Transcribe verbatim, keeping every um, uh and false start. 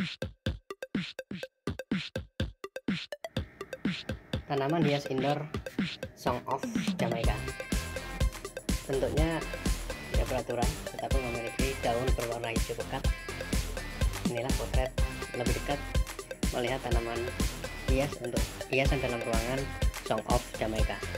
Tanaman hias indoor Song of Jamaica. Bentuknya tidak beraturan, tetapi memiliki daun berwarna hijau pekat. Inilah potret lebih dekat melihat tanaman hias untuk hiasan dalam ruangan Song of Jamaica.